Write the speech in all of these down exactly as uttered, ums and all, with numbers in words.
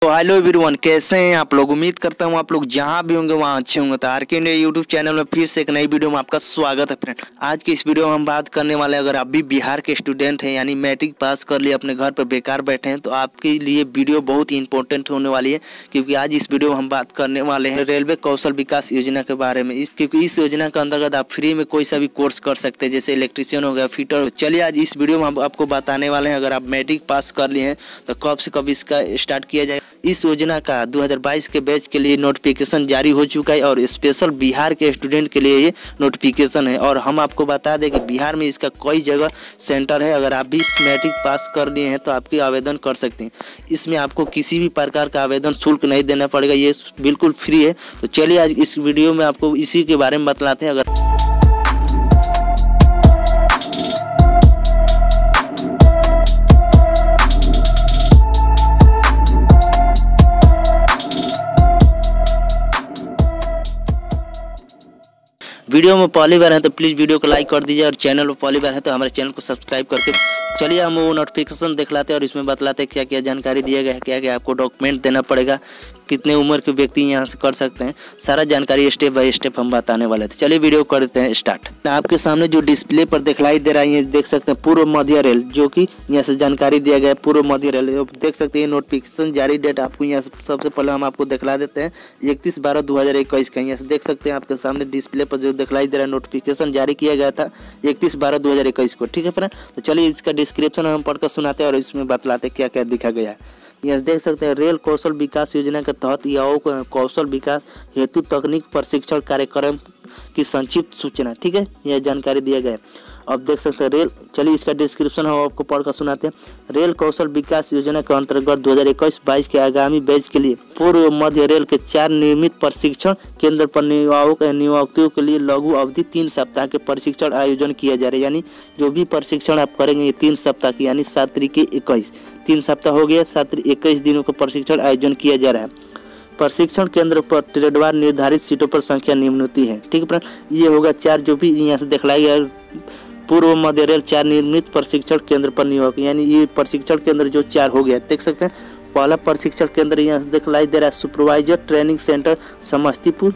तो hello everyone, कैसे हैं आप लोग। उम्मीद करता हूँ आप लोग जहाँ भी होंगे वहाँ अच्छे होंगे। तो आर के इंडिया यूट्यूब चैनल में फिर से एक नई वीडियो में आपका स्वागत है फ्रेंड। आज की इस वीडियो में हम बात करने वाले हैं, अगर आप भी बिहार के स्टूडेंट हैं यानी मैट्रिक पास कर लिए अपने घर पर बेकार बैठे हैं तो आपके लिए वीडियो बहुत ही इंपॉर्टेंट होने वाली है, क्योंकि आज इस वीडियो में हम बात करने वाले हैं रेलवे कौशल विकास योजना के बारे में। इस क्योंकि इस योजना के अंतर्गत आप फ्री में कोई सा भी कोर्स कर सकते हैं, जैसे इलेक्ट्रीशियन हो गया, फिटर हो। चलिए आज इस वीडियो में हम आपको बताने वाले हैं, अगर आप मैट्रिक पास कर लिए हैं तो कब से कब इसका स्टार्ट किया जाए। इस योजना का दो हज़ार बाईस के बैच के लिए नोटिफिकेशन जारी हो चुका है और स्पेशल बिहार के स्टूडेंट के लिए ये नोटिफिकेशन है। और हम आपको बता दें कि बिहार में इसका कई जगह सेंटर है। अगर आप भी मैट्रिक पास कर लिए हैं तो आपकी आवेदन कर सकते हैं। इसमें आपको किसी भी प्रकार का आवेदन शुल्क नहीं देना पड़ेगा, ये बिल्कुल फ्री है। तो चलिए आज इस वीडियो में आपको इसी के बारे में बतलाते हैं। अगर वीडियो में पहली बार है तो प्लीज़ वीडियो को लाइक कर दीजिए, और चैनल पर पहली बार है तो हमारे चैनल को सब्सक्राइब करके चलिए हम वो नोटिफिकेशन दिखलाते हैं और इसमें बतलाते हैं क्या क्या जानकारी दिया गया है, क्या क्या आपको डॉक्यूमेंट देना पड़ेगा, कितने उम्र के व्यक्ति यहाँ से कर सकते हैं। सारा जानकारी स्टेप बाय स्टेप हम बताने वाले थे। चलिए वीडियो करते हैं स्टार्ट। आपके सामने जो डिस्प्ले पर दिखलाई दे रहा है, ये देख सकते हैं पूर्व मध्य रेल, जो कि यहाँ से जानकारी दिया गया है पूर्व मध्य रेल। देख सकते हैं नोटिफिकेशन जारी डेट आपको यहाँ से सबसे पहले हम आपको दिखला देते हैं इकतीस बारह दो हज़ार इक्कीस का। यहाँ से देख सकते हैं आपके सामने डिस्प्ले पर जो दिखलाई दे रहा है नोटिफिकेशन जारी किया गया था इकतीस बारह दो हज़ार इक्कीस को। ठीक है फ्रेंड, तो चलिए इसका डिस्क्रिप्शन हम पढ़कर सुनाते हैं और इसमें बतलाते क्या क्या दिखा गया है। यहाँ देख सकते हैं रेल कौशल विकास योजना के तहत युवाओं को कौशल विकास हेतु तकनीक प्रशिक्षण कार्यक्रम की संक्षिप्त सूचना। ठीक है, यह जानकारी दिया गया है। अब देख सकते हैं रेल, चलिए इसका डिस्क्रिप्शन हम आपको पढ़कर सुनाते हैं। रेल कौशल विकास योजना के अंतर्गत दो हज़ार इक्कीस बाईस के आगामी बैच के लिए पूर्व मध्य रेल के चार नियमित प्रशिक्षण केंद्र पर नियोक्ताओं नियोक्तियों के लिए लघु अवधि तीन सप्ताह के प्रशिक्षण आयोजन किया जा रहा है। यानी जो भी प्रशिक्षण आप करेंगे ये तीन सप्ताह की, यानी सात तरीके इक्कीस तीन सप्ताह हो गया, सात इक्कीस दिनों का प्रशिक्षण आयोजन किया जा रहा है। प्रशिक्षण केंद्र पर ट्रेडवार निर्धारित सीटों पर संख्या निम्न होती है। ठीक है, ये होगा चार, जो भी यहाँ से दिखलाया गया पूर्व मध्य रेल चार निर्मित प्रशिक्षण केंद्र पर नियोग, यानी ये प्रशिक्षण केंद्र जो चार हो गया। देख सकते हैं पहला प्रशिक्षण केंद्र यहाँ से दिखलाई दे रहा है supervisor training centre Samastipur,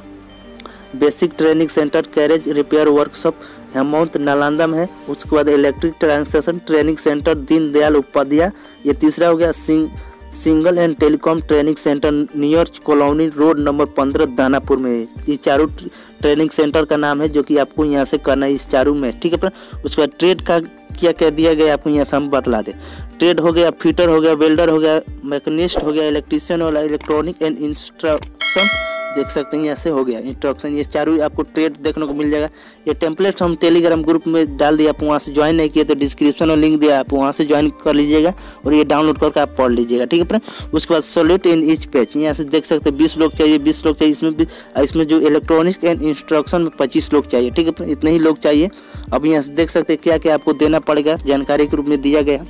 basic training centre carriage repair workshop Hemant Nalanda में है। उसके बाद electric translation training centre Deendayal Upadhyay, ये तीसरा हो गया। Sing single and telecom training centre near colony road number पंद्रह दानापुर में है। ये चारों ट्रेनिंग सेंटर का नाम है जो कि आपको यहाँ से करना है इस चारों में। ठीक है, उसके बाद ट्रेड का क्या क्या दिया गया आपको यहाँ से हम बतला दें। ट्रेड हो गया, फिटर हो गया, वेल्डर हो गया, मैकेनिस्ट हो गया, इलेक्ट्रीशियन वाला, इलेक्ट्रॉनिक एंड इंस्ट्रक्शन देख सकते हैं यहाँ से हो गया इंस्ट्रक्शन। ये चारों आपको ट्रेड देखने को मिल जाएगा। ये टेम्पलेट्स हम टेलीग्राम ग्रुप में डाल दिया, आप वहाँ से ज्वाइन नहीं किए तो डिस्क्रिप्शन में लिंक दिया, आप वहाँ से ज्वाइन कर लीजिएगा और ये डाउनलोड करके आप पढ़ लीजिएगा। ठीक है फ्रेंड, उसके बाद सॉल्यूट इन ईच पेज, यहाँ से देख सकते हैं बीस लोग चाहिए, बीस लोग चाहिए। इसमें भी इसमें जो इलेक्ट्रॉनिक एंड इंस्ट्रक्शन में पच्चीस लोग चाहिए। ठीक है, इतने ही लोग चाहिए। अब यहाँ से देख सकते हैं क्या क्या आपको देना पड़ेगा, जानकारी के रूप में दिया गया।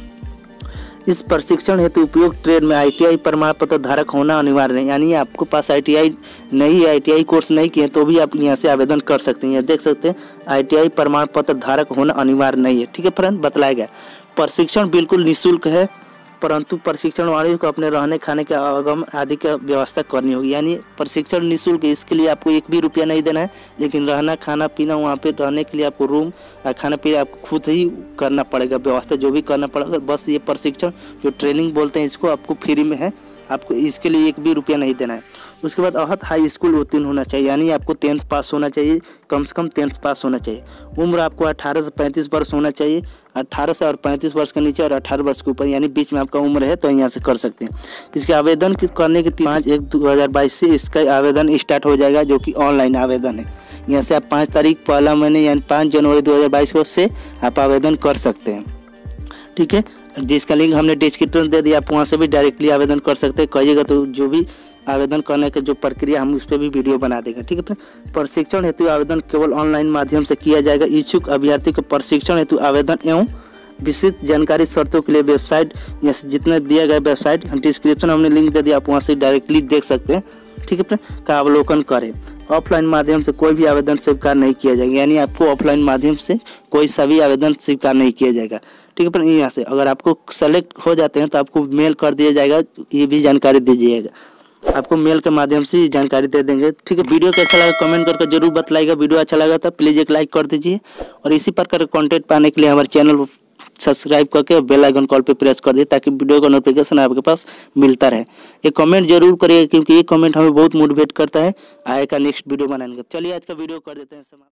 इस प्रशिक्षण हेतु उपयोग ट्रेड में आईटीआई प्रमाण पत्र धारक होना अनिवार्य है। यानी आपको पास आईटीआई नहीं, आईटीआई कोर्स नहीं किए तो भी आप यहाँ से आवेदन कर सकते हैं। देख सकते हैं आईटीआई प्रमाण पत्र धारक होना अनिवार्य नहीं है। ठीक है फ्रेंड, बतलाया गया। प्रशिक्षण बिल्कुल निःशुल्क है, परंतु प्रशिक्षण वाले को अपने रहने खाने के आगम आदि का व्यवस्था करनी होगी। यानी प्रशिक्षण निःशुल्क है, इसके लिए आपको एक भी रुपया नहीं देना है, लेकिन रहना खाना पीना वहाँ पे रहने के लिए आपको रूम और खाना पीना आपको खुद ही करना पड़ेगा, व्यवस्था जो भी करना पड़ेगा। बस ये प्रशिक्षण जो ट्रेनिंग बोलते हैं इसको आपको फ्री में है, आपको इसके लिए एक भी रुपया नहीं देना है। उसके बाद अहत हाई स्कूल उत्तीर्ण होना चाहिए, यानी आपको टेंथ पास होना चाहिए, कम से कम टेंथ पास होना चाहिए। उम्र आपको अठारह से पैंतीस वर्ष होना चाहिए, अठारह से और पैंतीस वर्ष के नीचे और अठारह वर्ष के ऊपर, यानी बीच में आपका उम्र है तो यहाँ से कर सकते हैं। इसके आवेदन करने के पाँच एक दो हज़ार बाईस से इसका आवेदन स्टार्ट हो जाएगा, जो कि ऑनलाइन आवेदन है। यहाँ से आप पाँच तारीख पहला महीने यानी पाँच जनवरी दो हज़ार बाईस को से आप आवेदन कर सकते हैं। ठीक है, जिसका लिंक हमने डिस्क्रिप्शन दे दिया, आप वहाँ से भी डायरेक्टली आवेदन कर सकते हैं। कहिएगा तो जो भी आवेदन करने का जो प्रक्रिया हम उस पर भी वीडियो बना देंगे। ठीक है, प्रशिक्षण हेतु आवेदन केवल ऑनलाइन माध्यम से किया जाएगा। इच्छुक अभ्यर्थी को प्रशिक्षण हेतु आवेदन एवं विस्तृत जानकारी शर्तों के लिए वेबसाइट या जितने दिया गया वेबसाइट डिस्क्रिप्शन हमने लिंक दे दिया, आप वहाँ से डायरेक्टली देख सकते हैं। ठीक है, का अवलोकन करें। ऑफलाइन माध्यम से कोई भी आवेदन स्वीकार नहीं किया जाएगा, यानी आपको ऑफलाइन माध्यम से कोई सभी आवेदन स्वीकार नहीं किया जाएगा। ठीक है, पर यहाँ से अगर आपको सेलेक्ट हो जाते हैं तो आपको मेल कर दिया जाएगा, ये भी जानकारी दीजिएगा, आपको मेल के माध्यम से जानकारी दे देंगे। ठीक है, वीडियो कैसा लगा कमेंट करके जरूर बताइएगा। वीडियो अच्छा लगा तो प्लीज़ एक लाइक कर दीजिए और इसी प्रकार का कंटेंट पाने के लिए हमारे चैनल को सब्सक्राइब करके बेल आइकन कॉल पे प्रेस कर दिए ताकि वीडियो का नोटिफिकेशन आपके पास मिलता रहे। एक कमेंट जरूर करिएगा क्योंकि ये कमेंट हमें बहुत मोटिवेट करता है आगे का नेक्स्ट वीडियो बनाने का। चलिए आज का वीडियो कर देते हैं समाप्त।